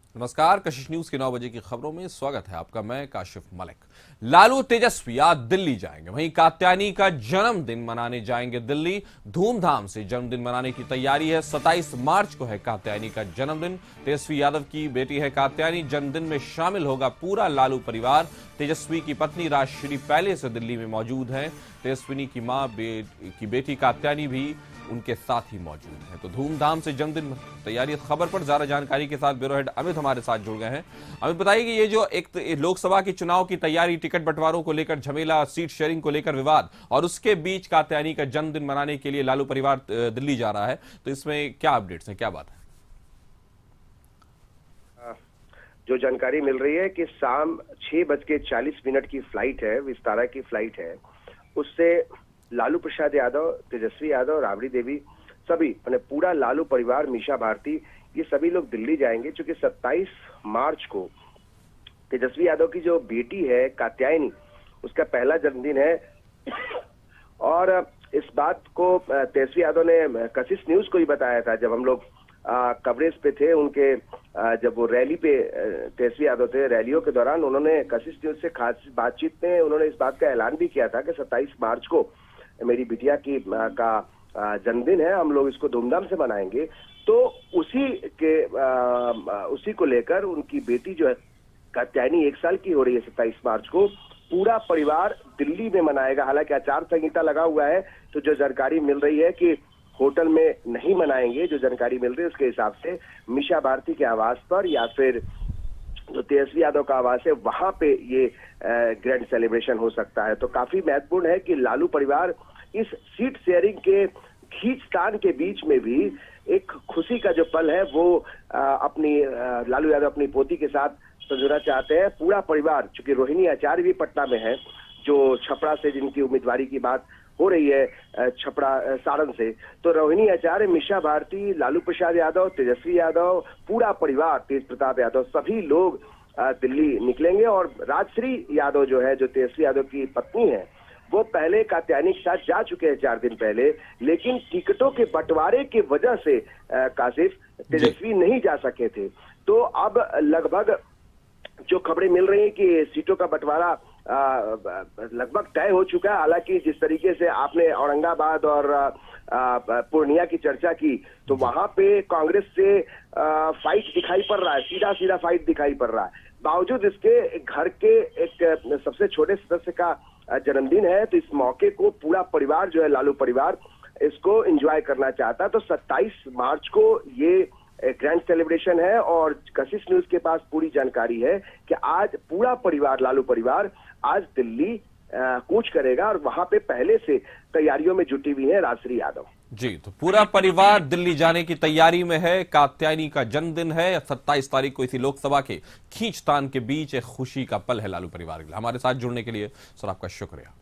नमस्कार, कशिश न्यूज के 9 बजे की खबरों में स्वागत है आपका। मैं काशिफ मलिक। लालू तेजस्वी आज दिल्ली जाएंगे, वहीं कात्यायनी का जन्मदिन मनाने जाएंगे दिल्ली। धूमधाम से जन्मदिन मनाने की तैयारी है। 27 मार्च को है कात्यायनी का जन्मदिन। तेजस्वी यादव की बेटी है कात्यायनी। जन्मदिन में शामिल होगा पूरा लालू परिवार। तेजस्वी की पत्नी राजश्री पहले से दिल्ली में मौजूद हैं। तेजस्विनी की मां की बेटी कात्यायनी भी उनके साथ ही मौजूद है। तो धूमधाम से जन्मदिन तैयारी। खबर पर ज्यादा जानकारी के साथ ब्यूरो हेड अमित हमारे साथ जुड़ गए हैं। अमित, बताइए कि ये जो एक लोकसभा के चुनाव की तैयारी, टिकट बंटवारों को लेकर झमेला, सीट शेयरिंग को लेकर विवाद, और उसके बीच कात्यायनी का जन्मदिन मनाने के लिए लालू परिवार दिल्ली जा रहा है, तो इसमें क्या अपडेट्स हैं, क्या बात है? जो जानकारी मिल रही है कि शाम 6:40 की फ्लाइट है, विस्तारा की फ्लाइट है। उससे लालू प्रसाद यादव, तेजस्वी यादव, राबड़ी देवी, सभी मैंने पूरा लालू परिवार, मीशा भारती, ये सभी लोग दिल्ली जाएंगे। क्योंकि 27 मार्च को तेजस्वी यादव की जो बेटी है कात्यायनी, उसका पहला जन्मदिन है। और इस बात को तेजस्वी यादव ने कशिश न्यूज को ही बताया था जब हम लोग कवरेज पे थे उनके। जब वो रैली पे तेजस्वी यादव थे, रैलियों के दौरान उन्होंने कशिश न्यूज से खास बातचीत में उन्होंने इस बात का ऐलान भी किया था कि 27 मार्च को मेरी बिटिया की का जन्मदिन है, हम लोग इसको धूमधाम से मनाएंगे। तो उसी को लेकर उनकी बेटी जो है कात्यायनी 1 साल की हो रही है, 27 मार्च को पूरा परिवार दिल्ली में मनाएगा। हालांकि आचार संहिता लगा हुआ है, तो जो जानकारी मिल रही है कि होटल में नहीं मनाएंगे। जो जानकारी मिल रही है उसके हिसाब से मीशा भारती के आवास पर या फिर जो तेजस्वी यादव का आवास है वहां पे ये ग्रैंड सेलिब्रेशन हो सकता है। तो काफी महत्वपूर्ण है कि लालू परिवार इस सीट शेयरिंग के खींचतान के बीच में भी एक खुशी का जो पल है वो अपनी लालू यादव अपनी पोती के साथ संजोना चाहते हैं। पूरा परिवार, चूंकि रोहिणी आचार्य भी पटना में है, जो छपरा से जिनकी उम्मीदवारी की बात हो रही है, छपरा सारण से, तो रोहिणी आचार्य, मीशा भारती, लालू प्रसाद यादव, तेजस्वी यादव, पूरा परिवार, तेज प्रताप यादव, सभी लोग दिल्ली निकलेंगे। और राजश्री यादव जो है, जो तेजस्वी यादव की पत्नी है, वो पहले कात्यायनी के साथ जा चुके हैं 4 दिन पहले, लेकिन टिकटों के बंटवारे की वजह से काशिफ तेजस्वी नहीं जा सके थे। तो अब लगभग जो खबरें मिल रही हैं कि सीटों का बंटवारा लगभग तय हो चुका है। हालांकि जिस तरीके से आपने औरंगाबाद और पूर्णिया की चर्चा की, तो वहां पे कांग्रेस से फाइट दिखाई पड़ रहा है, सीधा सीधा फाइट दिखाई पड़ रहा है। बावजूद इसके घर के एक सबसे छोटे सदस्य का जन्मदिन है, तो इस मौके को पूरा परिवार जो है, लालू परिवार, इसको एंजॉय करना चाहता है। तो 27 मार्च को ये ग्रैंड सेलिब्रेशन है और कशिश न्यूज के पास पूरी जानकारी है कि आज पूरा परिवार, लालू परिवार, आज दिल्ली कूच करेगा और वहां पे पहले से तैयारियों में जुटी हुई है राजश्री यादव। जी, तो पूरा परिवार दिल्ली जाने की तैयारी में है। कात्यायनी का जन्मदिन है 27 तारीख को। इसी लोकसभा के खींचतान के बीच एक खुशी का पल है लालू परिवार के लिए। हमारे साथ जुड़ने के लिए सर आपका शुक्रिया।